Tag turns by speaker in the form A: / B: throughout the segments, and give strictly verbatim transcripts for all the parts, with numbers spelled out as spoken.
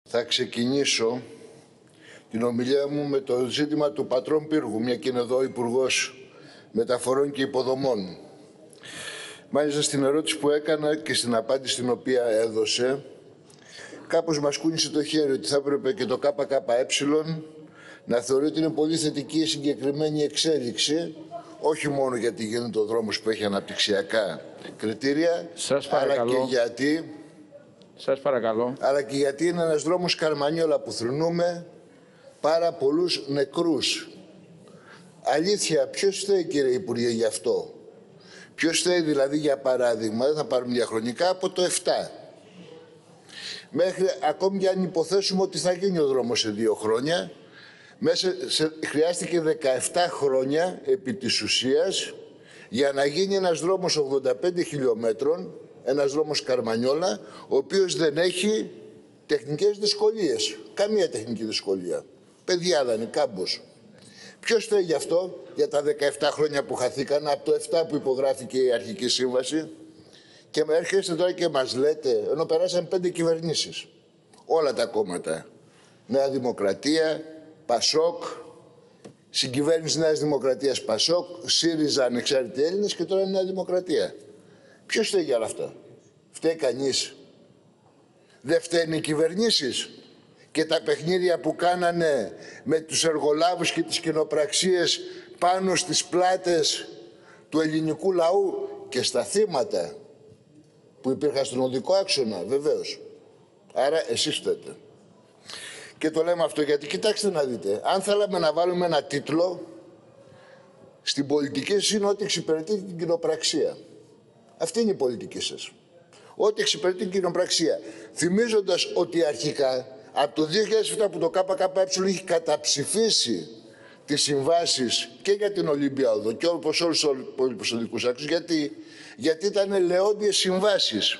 A: Θα ξεκινήσω την ομιλία μου με το ζήτημα του πατρών πύργου, μια και είναι εδώ ο Υπουργός Μεταφορών και Υποδομών. Μάλιστα στην ερώτηση που έκανα και στην απάντηση την οποία έδωσε, κάπως μας κούνησε το χέρι ότι θα έπρεπε και το ΚΚΕ να θεωρεί ότι είναι πολύ θετική η συγκεκριμένη εξέλιξη, όχι μόνο γιατί γίνεται ο δρόμος που έχει αναπτυξιακά κριτήρια,
B: Σας
A: αλλά
B: παρακαλώ.
A: και γιατί...
B: Σας παρακαλώ.
A: αλλά και γιατί είναι ένας δρόμος Καρμανιόλα που θρηνούμε πάρα πολλούς νεκρούς. Αλήθεια, ποιος φταίει, κύριε Υπουργέ, γι' αυτό? Ποιος φταίει δηλαδή, για παράδειγμα, δεν θα πάρουμε διαχρονικά, από το επτά. Μέχρι, ακόμη και αν υποθέσουμε ότι θα γίνει ο δρόμος σε δύο χρόνια, μέσα σε, χρειάστηκε δεκαεπτά χρόνια επί της ουσίας για να γίνει ένας δρόμος ογδόντα πέντε χιλιόμετρων, ένας δρόμος Καρμανιόλα, ο οποίος δεν έχει τεχνικές δυσκολίες. Καμία τεχνική δυσκολία. Παιδιά δεν είναι, κάμπος. Ποιος φταίει γι' αυτό, για τα δεκαεπτά χρόνια που χαθήκαν, από το επτά που υπογράφηκε η αρχική σύμβαση, και με έρχεστε τώρα και μας λέτε, ενώ περάσαν πέντε κυβερνήσεις, όλα τα κόμματα, Νέα Δημοκρατία, Πασόκ, συγκυβέρνηση Νέας Δημοκρατίας Πασόκ, ΣΥΡΙΖΑ Ανεξάρτητοι Έλληνες και τώρα Νέα Δημοκρατία. Ποιος φταίει για όλα αυτά? Φταίει κανείς? Δεν φταίνουν οι κυβερνήσεις και τα παιχνίδια που κάνανε με τους εργολάβους και τις κοινοπραξίες πάνω στις πλάτες του ελληνικού λαού και στα θύματα που υπήρχαν στον οδικό άξονα, βεβαίως. Άρα εσείς φταίτε. Και το λέμε αυτό γιατί, κοιτάξτε να δείτε, αν θέλαμε να βάλουμε ένα τίτλο, στην πολιτική σας είναι ότι εξυπηρετεί την κοινοπραξία. Αυτή είναι η πολιτική σας. Ότι εξυπηρετεί την κοινοπραξία. Θυμίζοντας ότι αρχικά, από το δύο χιλιάδες επτά που το ΚΚΕ είχε καταψηφίσει τις συμβάσεις και για την Ολυμπιάδο και όπως όλους τους υπόλοιπους οδικούς άξονες, γιατί, γιατί ήταν ελαιόντιες συμβάσεις.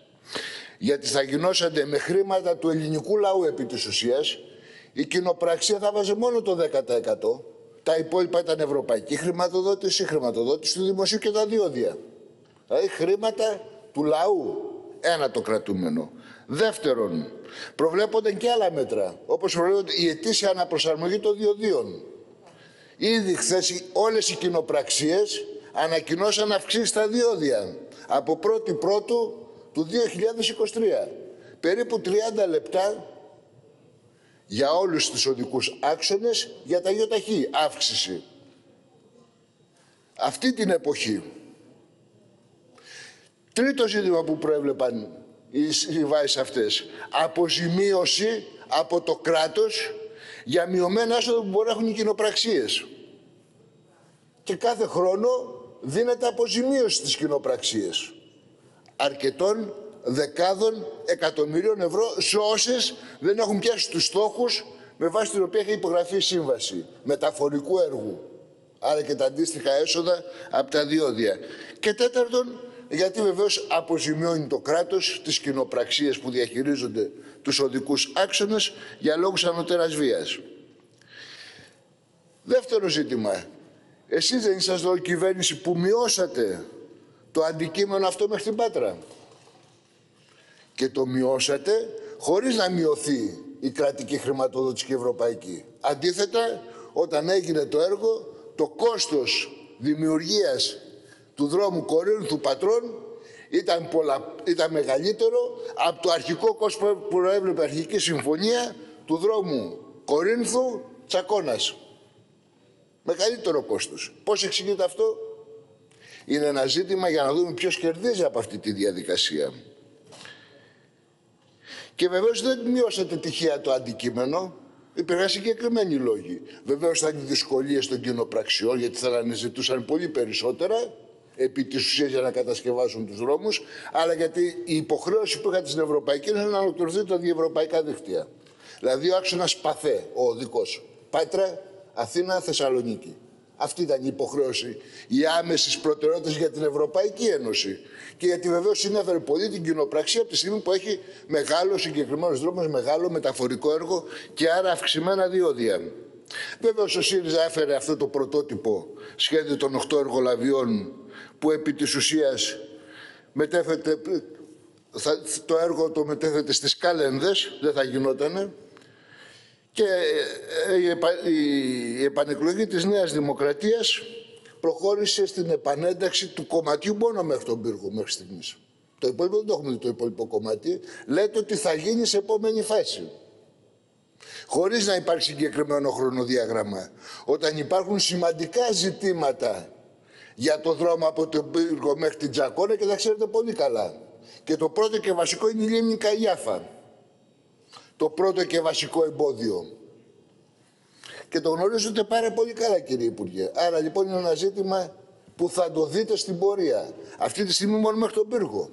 A: Γιατί θα γινόσανται με χρήματα του ελληνικού λαού επί της ουσίας, η κοινοπραξία θα βάζει μόνο το δέκα τοις εκατό. Τα υπόλοιπα ήταν ευρωπαϊκή χρηματοδότηση, χρηματοδότηση του δημοσίου και τα διόδια. Δηλαδή χρήματα του λαού. Ένα το κρατούμενο. Δεύτερον, προβλέπονται και άλλα μέτρα, όπως προβλέπονται η ετήσια αναπροσαρμογή των διοδίων. Ήδη χθες όλες οι κοινοπραξίες ανακοινώσαν αυξήσεις στα διόδια από πρώτη Πρώτου του δύο χιλιάδες είκοσι τρία. Περίπου τριάντα λεπτά για όλους τους οδικούς άξονες για τα ΙΟΤΑΧΗ αύξηση. Αυτή την εποχή. Τρίτο ζήτημα που προέβλεπαν οι συμβάσεις αυτές. Αποζημίωση από το κράτος για μειωμένα έσοδα που μπορεί να έχουν οι κοινοπραξίες. Και κάθε χρόνο δίνεται αποζημίωση στις κοινοπραξίες. Αρκετών δεκάδων εκατομμυρίων ευρώ σε όσες δεν έχουν πιάσει τους στόχους με βάση την οποία έχει υπογραφεί η σύμβαση μεταφορικού έργου. Άρα και τα αντίστοιχα έσοδα από τα διόδια. Και τέταρτον, γιατί βεβαίως αποζημιώνει το κράτος τις κοινοπραξίες που διαχειρίζονται τους οδικούς άξονες για λόγους ανωτέρας βίας. Δεύτερο ζήτημα. Εσείς δεν είσαστε εδώ κυβέρνηση που μειώσατε το αντικείμενο αυτό μέχρι την Πάτρα? Και το μειώσατε χωρίς να μειωθεί η κρατική χρηματοδότηση και η ευρωπαϊκή. Αντίθετα, όταν έγινε το έργο, το κόστος δημιουργίας του δρόμου Κορίνθου Πατρών ήταν, πολλα... ήταν μεγαλύτερο από το αρχικό κόστος που προέβλεπε η αρχική συμφωνία του δρόμου Κορίνθου Τσακώνας. Μεγαλύτερο κόστος. Πώς εξηγείται αυτό? Είναι ένα ζήτημα για να δούμε ποιος κερδίζει από αυτή τη διαδικασία. Και βεβαίως δεν μειώσατε τυχαία το αντικείμενο. Υπήρχαν συγκεκριμένοι λόγοι. Βεβαίως ήταν οι δυσκολίες των κοινοπραξιών, γιατί θα αναζητούσαν πολύ περισσότερα επί της ουσίας για να κατασκευάσουν τους δρόμους, αλλά γιατί η υποχρέωση που είχαν στην Ευρωπαϊκή είναι να ολοκληρωθεί τα διευρωπαϊκά δίκτυα. Δηλαδή ο άξονας Παθέ, ο οδικός. Πάτρα, Αθήνα, Θεσσαλονίκη. Αυτή ήταν η υποχρέωση, οι άμεσες προτεραιότητες για την Ευρωπαϊκή Ένωση. Και γιατί βεβαίως συνέφερε πολύ την κοινοπραξία από τη στιγμή που έχει μεγάλο συγκεκριμένο δρόμο, μεγάλο μεταφορικό έργο και άρα αυξημένα διόδια. Βέβαιως ο ΣΥΡΙΖΑ έφερε αυτό το πρωτότυπο σχέδιο των οκτώ εργολαβιών που επί της ουσίας μετέφερε θα, το έργο το μετέθεται στις Κάλενδες, δεν θα γινότανε. Και η, επα, η επανεκλογή της Νέας Δημοκρατίας προχώρησε στην επανένταξη του κομματιού μόνο μέχρι τον πύργο μέχρι στιγμής. Το υπόλοιπο δεν το έχουμε δει, το υπόλοιπο κομμάτι. Λέτε ότι θα γίνει σε επόμενη φάση. Χωρίς να υπάρχει συγκεκριμένο χρονοδιάγραμμα. Όταν υπάρχουν σημαντικά ζητήματα για το δρόμο από τον πύργο μέχρι την Τζακώνα και τα ξέρετε πολύ καλά. Και το πρώτο και βασικό είναι η λίμνη Καϊάφα. Το πρώτο και βασικό εμπόδιο. Και το γνωρίζετε πάρα πολύ καλά, κύριε Υπουργέ. Άρα λοιπόν είναι ένα ζήτημα που θα το δείτε στην πορεία. Αυτή τη στιγμή μόνο μέχρι τον πύργο.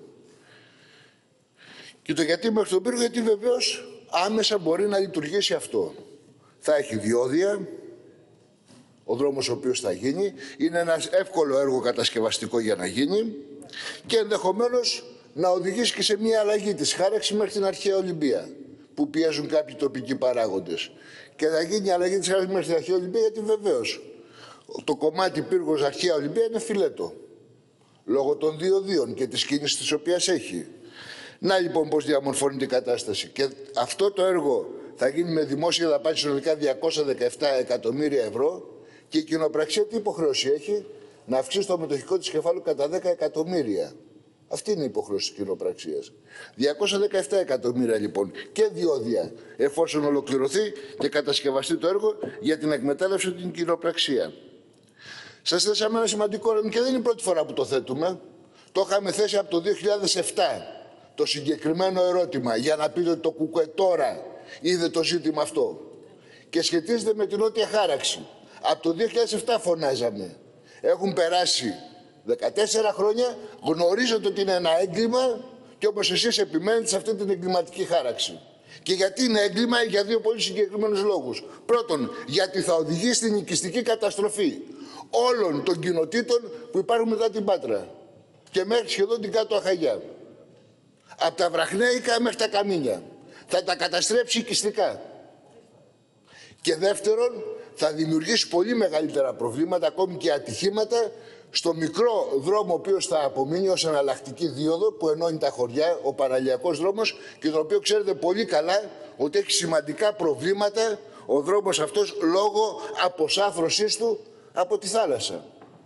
A: Και το γιατί μέχρι τον πύργο, γιατί βεβαίως άμεσα μπορεί να λειτουργήσει αυτό. Θα έχει διόδια, ο δρόμος ο οποίος θα γίνει, είναι ένα εύκολο έργο κατασκευαστικό για να γίνει και ενδεχομένως να οδηγήσει και σε μια αλλαγή της χάραξης μέχρι την αρχαία Ολυμπία, που πιέζουν κάποιοι τοπικοί παράγοντες. Και θα γίνει η αλλαγή της χάραξης μέχρι την αρχαία Ολυμπία, γιατί βεβαίως το κομμάτι πύργος αρχαία Ολυμπία είναι φιλέτο, λόγω των διοδίων και της κίνησης της οποίας έχει. Να λοιπόν πώς διαμορφώνεται η κατάσταση. Και αυτό το έργο θα γίνει με δημόσια δαπάνη συνολικά διακόσια δεκαεπτά εκατομμύρια ευρώ και η κοινοπραξία τι υποχρέωση έχει? Να αυξήσει το μετοχικό της κεφάλου κατά δέκα εκατομμύρια. Αυτή είναι η υποχρέωση της κοινοπραξίας. διακόσια δεκαεπτά εκατομμύρια λοιπόν και διόδια εφόσον ολοκληρωθεί και κατασκευαστεί το έργο για την εκμετάλλευση την κοινοπραξία. Σας θέσαμε ένα σημαντικό ερώτημα και δεν είναι η πρώτη φορά που το θέτουμε. Το είχαμε θέσει από το δύο χιλιάδες επτά. Το συγκεκριμένο ερώτημα για να πείτε ότι το ΚΚΕ τώρα είδε το ζήτημα αυτό και σχετίζεται με την νότια χάραξη. Από το δύο χιλιάδες επτά φωνάζαμε. Έχουν περάσει δεκατέσσερα χρόνια, γνωρίζετε ότι είναι ένα έγκλημα και όπως εσείς επιμένετε σε αυτή την εγκληματική χάραξη. Και γιατί είναι έγκλημα? Για δύο πολύ συγκεκριμένους λόγους. Πρώτον, γιατί θα οδηγήσει στην οικιστική καταστροφή όλων των κοινοτήτων που υπάρχουν μετά την Πάτρα και μέχρι σχεδόν την Κάτω Αχαγιά. Από τα Βραχνέικα μέχρι τα Καμίνια. Θα τα καταστρέψει οικιστικά. Και δεύτερον, θα δημιουργήσει πολύ μεγαλύτερα προβλήματα, ακόμη και ατυχήματα, στο μικρό δρόμο ο οποίος θα απομείνει ως εναλλακτική δίωδο που ενώνει τα χωριά, ο παραλιακός δρόμος, και τον οποίο ξέρετε πολύ καλά ότι έχει σημαντικά προβλήματα ο δρόμος αυτός λόγω αποσάφρωσής του από τη θάλασσα.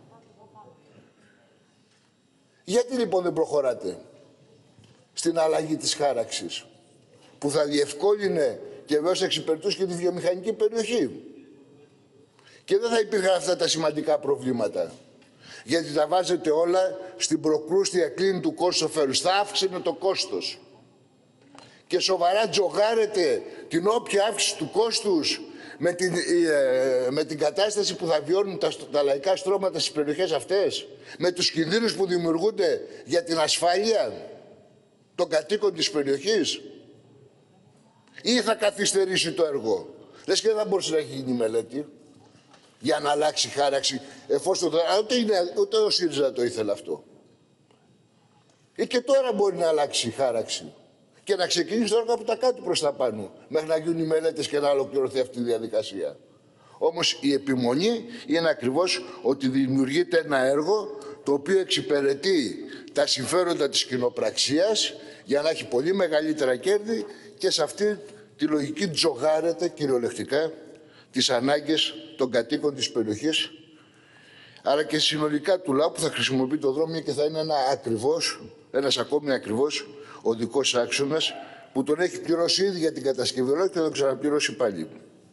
A: Γιατί λοιπόν δεν προχωράτε στην αλλαγή της χάραξης, που θα διευκόλυνε και βέβαια εξυπηρετούσε και τη βιομηχανική περιοχή. Και δεν θα υπήρχαν αυτά τα σημαντικά προβλήματα. Γιατί τα βάζετε όλα στην προκρούστια κλίνη του κόστος-οφέλους. Θα αύξηνε το κόστος. Και σοβαρά τζογάρετε την όποια αύξηση του κόστους με την, ε, με την κατάσταση που θα βιώνουν τα, τα λαϊκά στρώματα στις περιοχές αυτές, με τους κινδύνους που δημιουργούνται για την ασφάλεια των κατοίκων της περιοχής, ή θα καθυστερήσει το έργο? Λες και δεν θα μπορούσε να έχει γίνει μελέτη για να αλλάξει χάραξη, εφόσον το... ούτε, είναι, ούτε ο ΣΥΡΙΖΑ το ήθελε αυτό. Ή και τώρα μπορεί να αλλάξει η χάραξη και να ξεκινήσει το έργο από τα κάτω προς τα πάνω, μέχρι να γίνουν οι μελέτες και να ολοκληρωθεί αυτή η διαδικασία. Όμως η επιμονή είναι ακριβώς ότι δημιουργείται ένα έργο το οποίο εξυπηρετεί τα συμφέροντα της κοινοπραξίας για να έχει πολύ μεγαλύτερα κέρδη και σε αυτή τη λογική τζογάρεται κυριολεκτικά τις ανάγκες των κατοίκων της περιοχής, άρα και συνολικά του λαού που θα χρησιμοποιεί το δρόμο και θα είναι ένα ακριβώς, ένας ακόμη ακριβώς οδικός άξονας που τον έχει πληρώσει ήδη για την κατασκευή και θα τον ξαναπληρώσει πάλι.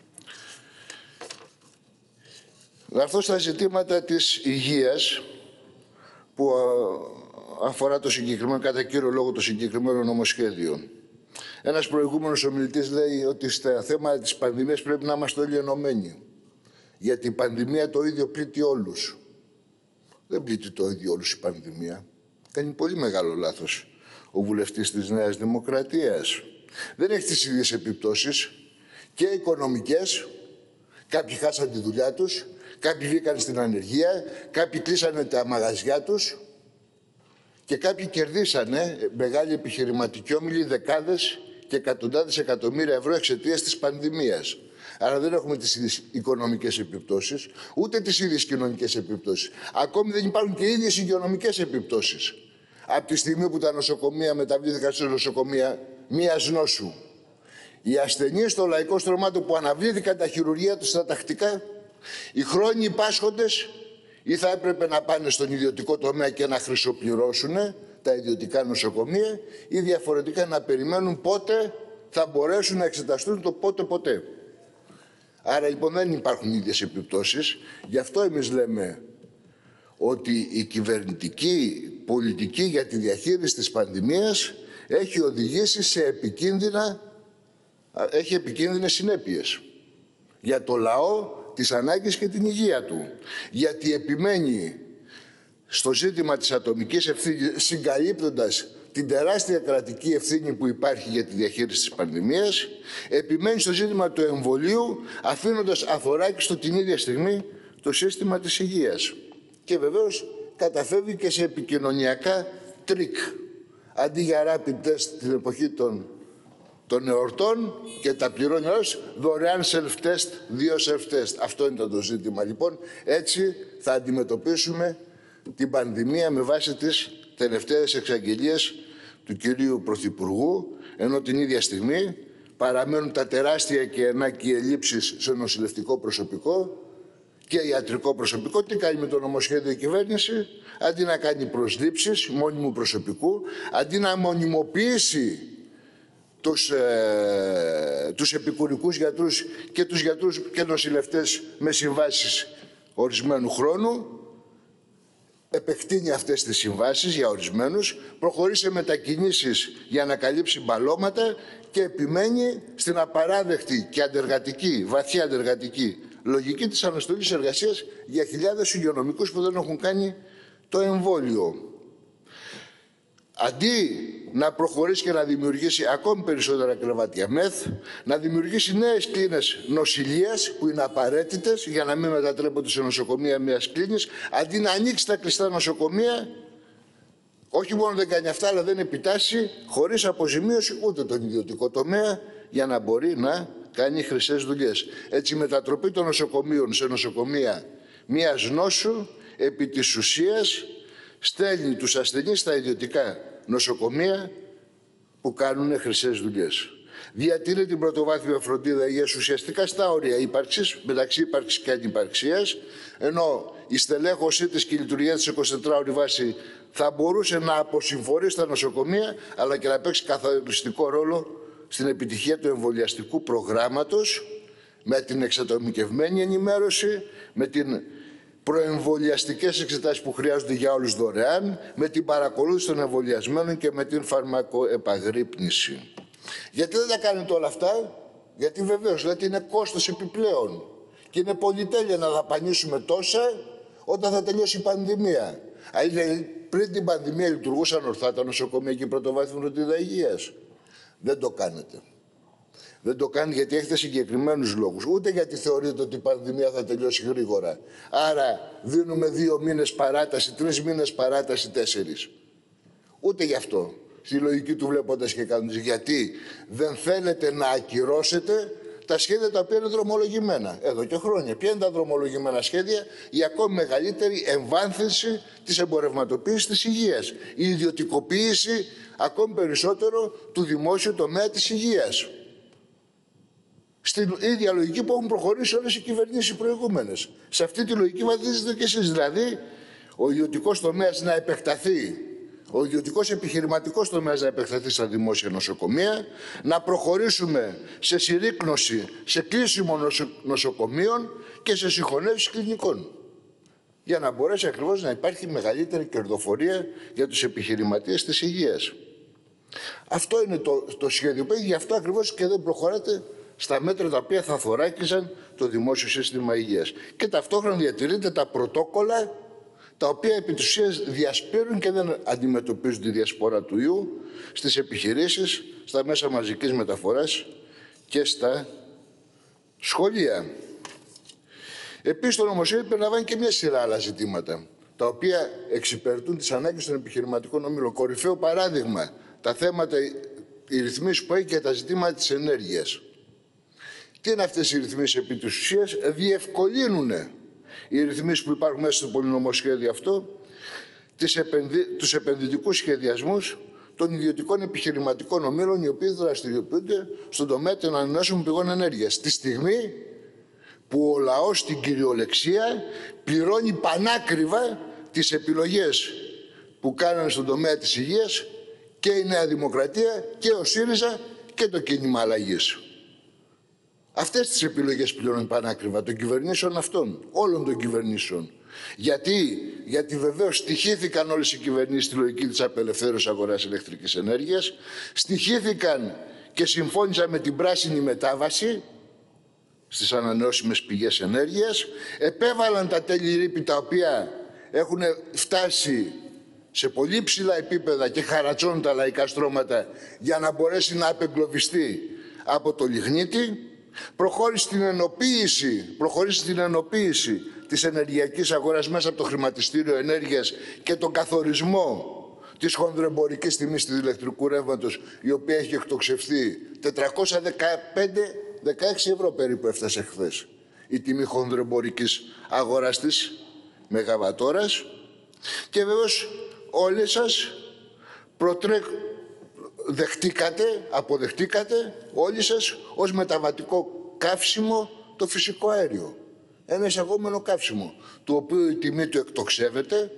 A: Να έρθω στα ζητήματα της υγείας που αφορά το συγκεκριμένο, κατά κύριο λόγο το συγκεκριμένο νομοσχέδιο. Ένας προηγούμενος ομιλητής λέει ότι στα θέματα της πανδημίας πρέπει να είμαστε όλοι ενωμένοι. Γιατί η πανδημία το ίδιο πλήττει όλους. Δεν πλήττει το ίδιο όλους η πανδημία. Κάνει πολύ μεγάλο λάθος ο βουλευτής της Νέας Δημοκρατίας. Δεν έχει τις ίδιες επιπτώσεις και οικονομικές. Κάποιοι χάσαν τη δουλειά τους, κάποιοι βγήκαν στην ανεργία, κάποιοι κλείσανε τα μαγαζιά τους και κάποιοι κερδίσανε μεγάλοι επιχειρηματικοί όμιλοι δεκάδες και εκατοντάδες εκατομμύρια ευρώ εξαιτίας της πανδημίας. Άρα δεν έχουμε τις ίδιες οικονομικές επιπτώσεις, ούτε τις ίδιες κοινωνικές επιπτώσεις. Ακόμη δεν υπάρχουν και οι ίδιες υγειονομικές επιπτώσεις. από τη στιγμή που τα νοσοκομεία μεταβλήθηκαν σε νοσοκομεία μίας νόσου. Οι ασθενείς των λαϊκών στρωμάτων που αναβλήθηκαν τα χειρουργεία τους στα τακτικά, οι χρόνιοι πάσχοντες ή θα έπρεπε να πάνε στον ιδιωτικό τομέα και να χρυσοπληρώσουν τα ιδιωτικά νοσοκομεία ή διαφορετικά να περιμένουν πότε θα μπορέσουν να εξεταστούν το πότε ποτέ. Άρα λοιπόν δεν υπάρχουν ίδιες επιπτώσεις. Γι' αυτό εμείς λέμε ότι η κυβερνητική πολιτική για τη διαχείριση της πανδημίας έχει οδηγήσει σε επικίνδυνα, έχει επικίνδυνες συνέπειες για το λαό, τις ανάγκες και την υγεία του. Γιατί επιμένει στο ζήτημα της ατομικής ευθύνης, συγκαλύπτοντας την τεράστια κρατική ευθύνη που υπάρχει για τη διαχείριση της πανδημίας, επιμένει στο ζήτημα του εμβολίου, αφήνοντας αθωράκιστο την ίδια στιγμή το σύστημα της υγείας. Και βεβαίως καταφεύγει και σε επικοινωνιακά τρίκ. Αντί για rapid test την εποχή των, των εορτών και τα πληρώνει όλες, δωρεάν self-test, δύο self-test. Αυτό είναι το ζήτημα. Λοιπόν, έτσι θα αντιμετωπίσουμε την πανδημία με βάση τις τελευταίες εξαγγελίες του κυρίου Πρωθυπουργού, ενώ την ίδια στιγμή παραμένουν τα τεράστια κενά και οι ελλείψεις σε νοσηλευτικό προσωπικό και ιατρικό προσωπικό. Τι κάνει με το νομοσχέδιο η κυβέρνηση? Αντί να κάνει προσλήψεις μόνιμου προσωπικού, αντί να μονιμοποιήσει τους, ε, τους επικουρικούς γιατρούς και τους γιατρούς και νοσηλευτές με συμβάσεις ορισμένου χρόνου, επεκτείνει αυτές τις συμβάσεις για ορισμένους, προχωρεί σε μετακινήσεις για να καλύψει μπαλώματα και επιμένει στην απαράδεκτη και αντεργατική, βαθιά αντεργατική λογική της αναστολής εργασίας για χιλιάδες υγειονομικούς που δεν έχουν κάνει το εμβόλιο. Αντί να προχωρήσει και να δημιουργήσει ακόμη περισσότερα κρεβάτια μεθ, να δημιουργήσει νέες κλίνες νοσηλείας που είναι απαραίτητες για να μην μετατρέπονται σε νοσοκομεία μιας κλίνης, αντί να ανοίξει τα κλειστά νοσοκομεία, όχι μόνο δεν κάνει αυτά, αλλά δεν επιτάσσει χωρίς αποζημίωση ούτε τον ιδιωτικό τομέα για να μπορεί να κάνει χρυσές δουλειές. Έτσι η μετατροπή των νοσοκομείων σε νοσοκομεία μιας νόσου επί της ουσίας στέλνει τους ασθενείς στα ιδιωτικά νοσοκομεία που κάνουν χρυσές δουλειές. Διατηρεί την πρωτοβάθμια φροντίδα υγείας ουσιαστικά στα όρια ύπαρξης, μεταξύ ύπαρξης και ανυπαρξίας, ενώ η στελέχωσή της και η λειτουργία της εικοσιτετράωρη βάση θα μπορούσε να αποσυμφορεί στα νοσοκομεία, αλλά και να παίξει καθοριστικό ρόλο στην επιτυχία του εμβολιαστικού προγράμματος, με την εξατομικευμένη ενημέρωση, με την προεμβολιαστικές εξετάσεις που χρειάζονται για όλους δωρεάν, με την παρακολούθηση των εμβολιασμένων και με την φαρμακοεπαγρύπνηση. Γιατί δεν τα κάνετε όλα αυτά? Γιατί βεβαίως λέτε είναι κόστος επιπλέον και είναι πολυτέλεια να δαπανίσουμε τόσα όταν θα τελειώσει η πανδημία. Δηλαδή, πριν την πανδημία λειτουργούσαν ορθά τα νοσοκομεία και η πρωτοβάθμια φροντίδα υγείας? Δεν το κάνετε. Δεν το κάνετε γιατί έχετε συγκεκριμένους λόγους. Ούτε γιατί θεωρείτε ότι η πανδημία θα τελειώσει γρήγορα. Άρα δίνουμε δύο μήνες παράταση, τρεις μήνες παράταση, τέσσερις. Ούτε γι' αυτό. Στη λογική του βλέποντας και κάνοντας. Γιατί δεν θέλετε να ακυρώσετε τα σχέδια τα οποία είναι δρομολογημένα εδώ και χρόνια. Ποια είναι τα δρομολογημένα σχέδια? Η ακόμη μεγαλύτερη εμβάνθυνση της εμπορευματοποίησης της υγείας. Η ιδιωτικοποίηση ακόμη περισσότερο του δημόσιου τομέα της υγείας. Στην ίδια λογική που έχουν προχωρήσει όλες οι κυβερνήσεις προηγούμενες. Σε αυτή τη λογική βαθίζετε και εσείς. Δηλαδή, ο ιδιωτικός τομέας να επεκταθεί, ο ιδιωτικός επιχειρηματικός τομέας να επεκταθεί στα δημόσια νοσοκομεία, να προχωρήσουμε σε συρρίκνωση, σε κλείσιμο νοσοκομείων και σε συγχωνεύσεις κλινικών. Για να μπορέσει ακριβώς να υπάρχει μεγαλύτερη κερδοφορία για τους επιχειρηματίες της υγείας. Αυτό είναι το, το σχέδιο που έχει, γι' αυτό ακριβώς και δεν προχωράτε στα μέτρα τα οποία θα θωράκιζαν το δημόσιο σύστημα υγείας. Και ταυτόχρονα διατηρείτε τα πρωτόκολλα τα οποία επί της ουσίας διασπείρουν και δεν αντιμετωπίζουν τη διασπορά του ιού στις επιχειρήσεις, στα μέσα μαζικής μεταφοράς και στα σχολεία. Επίσης, το νομοσχέδιο περιλαμβάνει και μια σειρά άλλα ζητήματα, τα οποία εξυπηρετούν τις ανάγκες των επιχειρηματικών ομίλων. Κορυφαίο παράδειγμα, τα θέματα, οι ρυθμίσεις που έχει και τα ζητήματα της ενέργειας. Τι είναι αυτές οι ρυθμίσεις επί της ουσίας? Διευκολύνουν οι ρυθμίσεις που υπάρχουν μέσα στο πολυνομοσχέδιο αυτό τους επενδυτικούς σχεδιασμούς των ιδιωτικών επιχειρηματικών ομίλων, οι οποίοι δραστηριοποιούνται στον τομέα των ανανεώσιμων πηγών ενέργειας. Τη στιγμή που ο λαός στην κυριολεξία πληρώνει πανάκριβα τις επιλογές που κάνανε στον τομέα της υγείας και η Νέα Δημοκρατία και ο ΣΥΡΙΖΑ και το κίνημα αλλαγής. Αυτές τις επιλογές πληρώνει πανάκριβα των κυβερνήσεων αυτών, όλων των κυβερνήσεων. Γιατί, γιατί βεβαίως στοιχήθηκαν όλες οι κυβερνήσεις στη λογική της απελευθέρωσης αγοράς ηλεκτρικής ενέργειας, στοιχήθηκαν και συμφώνησαν με την πράσινη μετάβαση στις ανανεώσιμες πηγές ενέργειας, επέβαλαν τα τέλη ρήπη τα οποία έχουν φτάσει σε πολύ ψηλά επίπεδα και χαρατσώνουν τα λαϊκά στρώματα για να μπορέσει να απεγκλωβιστεί από το λιγνίτη, προχώρησε στην ενοποίηση, προχώρησε στην ενοποίηση της ενεργειακής αγοράς μέσα από το χρηματιστήριο ενέργειας και τον καθορισμό της χονδροεμπορικής τιμής του ηλεκτρικού ρεύματος, η οποία έχει εκτοξευθεί τετρακόσια δεκαπέντε δεκαέξι ευρώ περίπου έφτασε χθες η τιμή χονδροεμπορικής αγοράς της μεγαβατόρας. Και βέβαιως όλοι σας προτρέ... δεχτήκατε, αποδεχτήκατε όλοι σας ως μεταβατικό καύσιμο το φυσικό αέριο. Ένα εισαγόμενο καύσιμο, του οποίου η τιμή του εκτοξεύεται.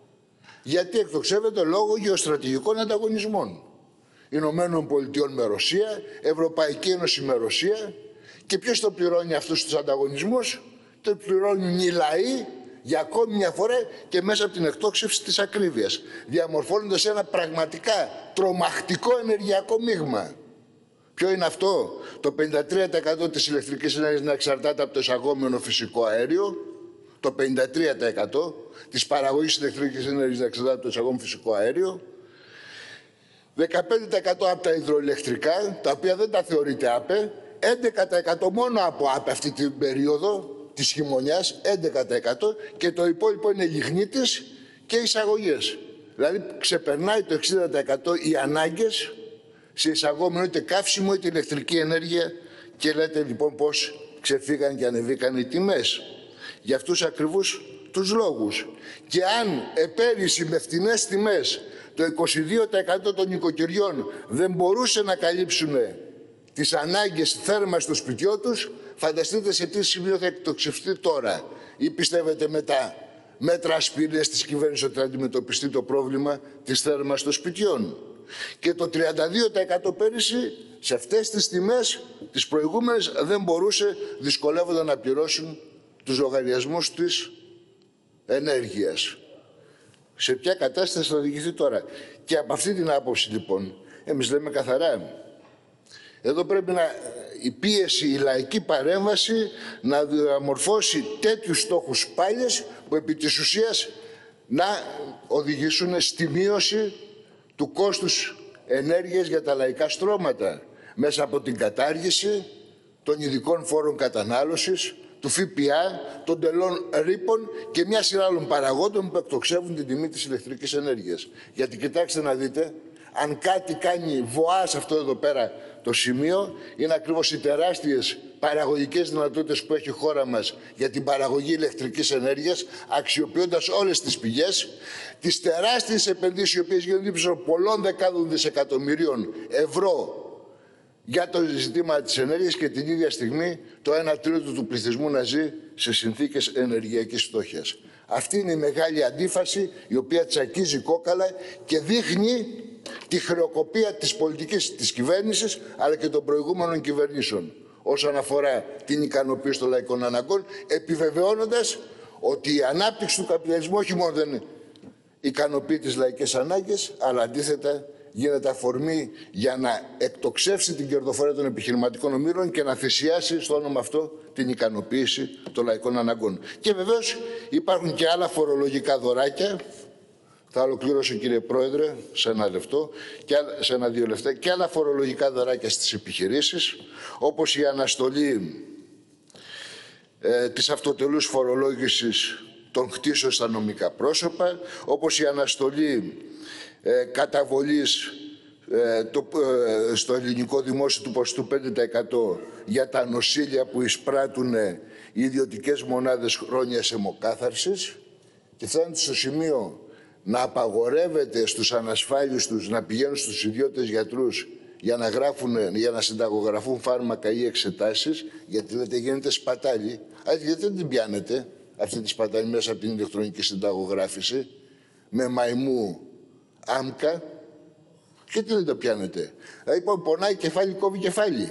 A: Γιατί εκτοξεύεται? Λόγω γεωστρατηγικών ανταγωνισμών. Ηνωμένων Πολιτειών με Ρωσία, Ευρωπαϊκή Ένωση με Ρωσία. Και ποιος το πληρώνει αυτούς τους ανταγωνισμούς? Το πληρώνουν οι λαοί για ακόμη μια φορά και μέσα από την εκτόξευση της ακρίβειας, διαμορφώνοντας ένα πραγματικά τρομακτικό ενεργειακό μείγμα. Ποιο είναι αυτό? Το πενήντα τρία τοις εκατό της ηλεκτρικής ενέργειας να εξαρτάται από το εισαγόμενο φυσικό αέριο, το πενήντα τρία τοις εκατό της παραγωγής ηλεκτρικής ενέργειας να εξαρτάται από το εισαγόμενο φυσικό αέριο, δεκαπέντε τοις εκατό από τα υδροηλεκτρικά, τα οποία δεν τα θεωρείται ΑΠΕ, έντεκα τοις εκατό μόνο από ΑΠΕ αυτή την περίοδο της χειμωνιάς, έντεκα τοις εκατό, και το υπόλοιπο είναι λιγνίτες και εισαγωγές. Δηλαδή ξεπερνάει το εξήντα τοις εκατό οι ανάγκες σε εισαγόμενο είτε καύσιμο είτε ηλεκτρική ενέργεια, και λέτε λοιπόν πώς ξεφύγαν και ανεβήκαν οι τιμές. Για αυτούς ακριβούς τους λόγους. Και αν επέρυσι με φτηνές τιμές το είκοσι δύο τοις εκατό των νοικοκυριών δεν μπορούσε να καλύψουν τις ανάγκες θέρμανσης στο σπιτιό τους, φανταστείτε σε τι σημείο θα εκτοξευτεί τώρα. Ή πιστεύετε με τα μέτρα ασπυρίας της κυβέρνησης ότι θα αντιμετωπιστεί το πρόβλημα της θέρμανσης των σπιτιών? Και το τριάντα δύο τοις εκατό πέρυσι σε αυτές τις τιμές τις προηγούμενες δεν μπορούσε, δυσκολεύονταν να πληρώσουν τους λογαριασμούς της ενέργειας. Σε ποια κατάσταση θα οδηγηθεί τώρα? Και από αυτή την άποψη λοιπόν εμείς λέμε καθαρά, εδώ πρέπει να η πίεση, η λαϊκή παρέμβαση να διαμορφώσει τέτοιους στόχους πάλιες που επί της ουσίας να οδηγήσουν στη μείωση του κόστους ενέργειας για τα λαϊκά στρώματα μέσα από την κατάργηση των ειδικών φόρων κατανάλωσης, του ΦΠΑ, των τελών ρήπων και μια σειρά άλλων παραγόντων που εκτοξεύουν την τιμή της ηλεκτρικής ενέργειας. Γιατί κοιτάξτε να δείτε, αν κάτι κάνει βοά σε αυτό εδώ πέρα το σημείο, είναι ακριβώς οι τεράστιες παραγωγικές δυνατότητες που έχει η χώρα μας για την παραγωγή ηλεκτρικής ενέργειας, αξιοποιώντας όλες τις πηγές, τις τεράστιες επενδύσεις οι οποίες γίνονται πίσω πολλών δεκάδων δισεκατομμυρίων ευρώ για το ζήτημα της ενέργειας, και την ίδια στιγμή το ένα τρίτο του πληθυσμού να ζει σε συνθήκες ενεργειακής φτώχειας. Αυτή είναι η μεγάλη αντίφαση η οποία τσακίζει κόκαλα και δείχνει τη χρεοκοπία της πολιτικής της κυβέρνησης αλλά και των προηγούμενων κυβερνήσεων όσον αφορά την ικανοποίηση των λαϊκών αναγκών, επιβεβαιώνοντας ότι η ανάπτυξη του καπιταλισμού όχι μόνο δεν ικανοποιεί τις λαϊκές ανάγκες, αλλά αντίθετα γίνεται αφορμή για να εκτοξεύσει την κερδοφορία των επιχειρηματικών ομίλων και να θυσιάσει στο όνομα αυτό την ικανοποίηση των λαϊκών αναγκών. Και βεβαίως υπάρχουν και άλλα φορολογικά δωράκια. Θα ολοκληρώσω, κύριε Πρόεδρε, σε ένα λεπτό, και σε ένα δύο λεπτά, και άλλα φορολογικά δωράκια στις επιχειρήσεις, όπως η αναστολή ε, της αυτοτελούς φορολόγησης των κτήσεων στα νομικά πρόσωπα, όπως η αναστολή ε, καταβολής ε, το, ε, στο ελληνικό δημόσιο του ποσοστού πέντε τοις εκατό για τα νοσήλια που εισπράττουν οι ιδιωτικές μονάδες χρόνιας αιμοκάθαρσης, και φτάνεται στο σημείο να απαγορεύεται στους ανασφάλιστους να πηγαίνουν στους ιδιώτες γιατρούς για να, γράφουν, για να συνταγογραφούν φάρμακα ή εξετάσεις, γιατί λέτε γίνεται σπατάλη. Αλλά γιατί δεν την πιάνετε αυτή τη σπατάλη μέσα από την ηλεκτρονική συνταγογράφηση, με μαϊμού άμκα, και τι δεν το πιάνετε. Δηλαδή πονάει κεφάλι, κόβει κεφάλι.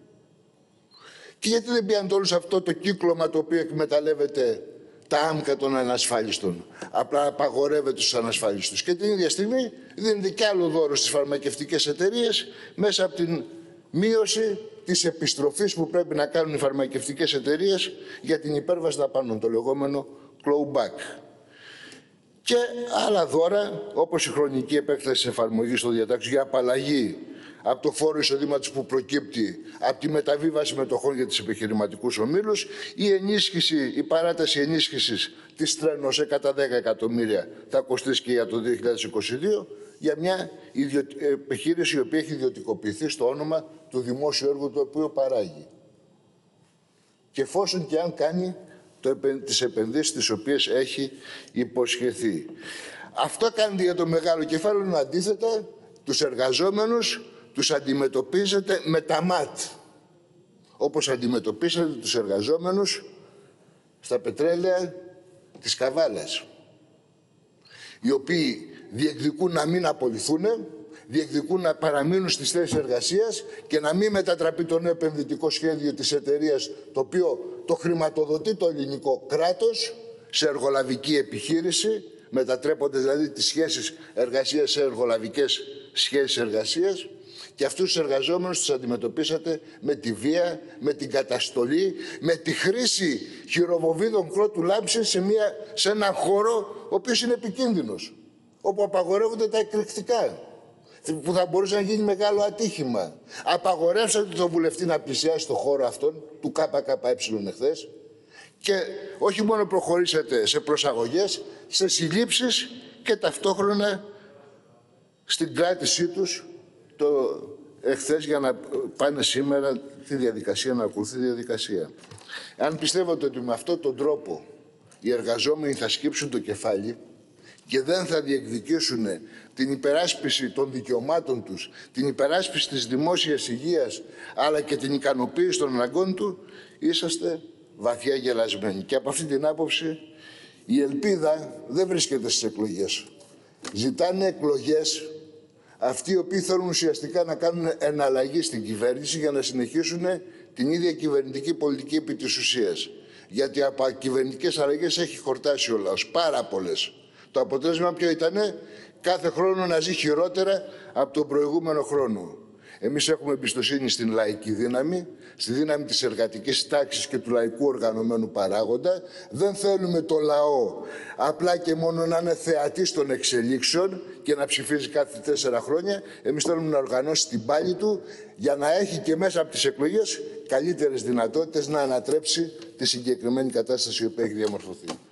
A: Και γιατί δεν πιάνετε όλους αυτό το κύκλωμα το οποίο εκμεταλλεύεται τα άμκα των ανασφάλιστων. Απλά απαγορεύεται στους ανασφάλιστους. Και την ίδια στιγμή δίνεται κι άλλο δώρο στις φαρμακευτικές εταιρείες μέσα από την μείωση της επιστροφής που πρέπει να κάνουν οι φαρμακευτικές εταιρείες για την υπέρβαση δαπάνων, το λεγόμενο clawback. Και άλλα δώρα, όπως η χρονική επέκταση εφαρμογής των διατάξεων για απαλλαγή από το φόρο εισοδήματος που προκύπτει από τη μεταβίβαση μετοχών για τις επιχειρηματικούς ομίλους, η ενίσχυση, η παράταση ενίσχυσης της Τρένος κατά δέκα εκατομμύρια θα κοστίσει και για το δύο χιλιάδες είκοσι δύο για μια επιχείρηση η οποία έχει ιδιωτικοποιηθεί στο όνομα του δημόσιου έργου το οποίο παράγει. Και εφόσον και αν κάνει το, τις επενδύσεις τις οποίες έχει υποσχεθεί. Αυτό κάνετε για το μεγάλο κεφάλαιο, αντίθετα τους εργαζόμενους τους αντιμετωπίζετε με τα ΜΑΤ. Όπως αντιμετωπίσατε τους εργαζόμενους στα πετρέλαια της Καβάλας, οι οποίοι διεκδικούν να μην απολυθούν, διεκδικούν να παραμείνουν στις θέσεις εργασίας και να μην μετατραπεί το νέο επενδυτικό σχέδιο της εταιρείας, το οποίο το χρηματοδοτεί το ελληνικό κράτος, σε εργολαβική επιχείρηση, μετατρέπονται δηλαδή τις σχέσεις εργασίας σε εργολαβικές σχέσεις εργασίας, και αυτούς τους εργαζόμενους τους αντιμετωπίσατε με τη βία, με την καταστολή, με τη χρήση χειροβοβίδων κρότου λάμψης σε, μια, σε έναν χώρο ο οποίος είναι επικίνδυνος, όπου απαγορεύονται τα εκρηκτικά, που θα μπορούσε να γίνει μεγάλο ατύχημα. Απαγορεύσατε τον βουλευτή να πλησιάσει στο χώρο αυτόν, του ΚΚΕ εχθές, και όχι μόνο προχωρήσατε σε προσαγωγές, σε συλλήψεις και ταυτόχρονα στην κράτησή τους το εχθές για να πάνε σήμερα τη διαδικασία, να ακολουθεί τη διαδικασία. Αν πιστεύετε ότι με αυτόν τον τρόπο οι εργαζόμενοι θα σκύψουν το κεφάλι και δεν θα διεκδικήσουν την υπεράσπιση των δικαιωμάτων τους, την υπεράσπιση της δημόσιας υγείας, αλλά και την ικανοποίηση των αναγκών του, είσαστε βαθιά γελασμένοι. Και από αυτή την άποψη η ελπίδα δεν βρίσκεται στις εκλογές. Ζητάνε εκλογές αυτοί οι οποίοι θέλουν ουσιαστικά να κάνουν εναλλαγή στην κυβέρνηση για να συνεχίσουν την ίδια κυβερνητική πολιτική επί της ουσίας. Γιατί από κυβερνητικές αλλαγές έχει χορτάσει ο λαός, πάρα πολλές. Το αποτέλεσμα ποιο ήτανε? Κάθε χρόνο να ζει χειρότερα από τον προηγούμενο χρόνο. Εμείς έχουμε εμπιστοσύνη στην λαϊκή δύναμη, στη δύναμη της εργατικής τάξης και του λαϊκού οργανωμένου παράγοντα. Δεν θέλουμε το λαό απλά και μόνο να είναι θεατής των εξελίξεων και να ψηφίζει κάθε τέσσερα χρόνια. Εμείς θέλουμε να οργανώσει την πάλη του για να έχει και μέσα από τις εκλογές καλύτερες δυνατότητες να ανατρέψει τη συγκεκριμένη κατάσταση η οποία έχει διαμορφωθεί.